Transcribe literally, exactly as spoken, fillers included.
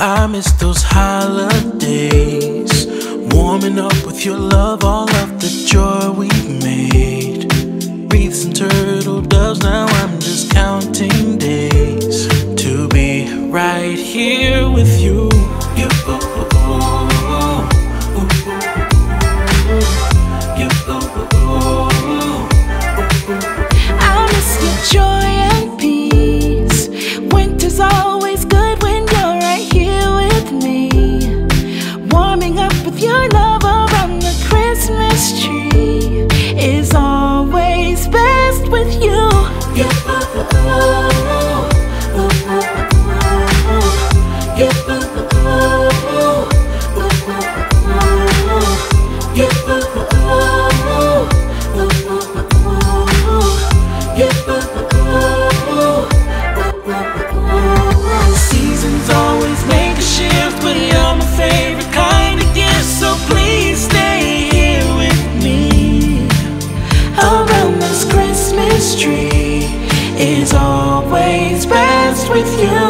I miss those holidays, warming up with your love, all of the joy we made. Breathe some turtle doves, now I'm just counting days to be right here with you. You, ooh, ooh, ooh, ooh, you, ooh, ooh, ooh. I miss your joy and peace. Winter's always good when you're right here with me, warming up with your love around the Christmas tree is always best with you. You, ooh, ooh, ooh, ooh, ooh. You, ooh, ooh, ooh, ooh, ooh. You, ooh, ooh, ooh, ooh, ooh. You, ooh, ooh. Seasons always make a shift, but you're my favorite kind of gift. So please stay here with me. Around this Christmas tree is always best with you.